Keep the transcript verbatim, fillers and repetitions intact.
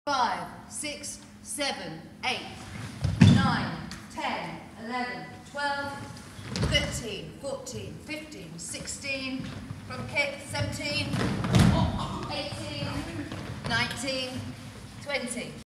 five, six, seven, eight, nine, ten, eleven, twelve, thirteen, fourteen, fifteen, sixteen, from kick, seventeen, eighteen, nineteen, twenty.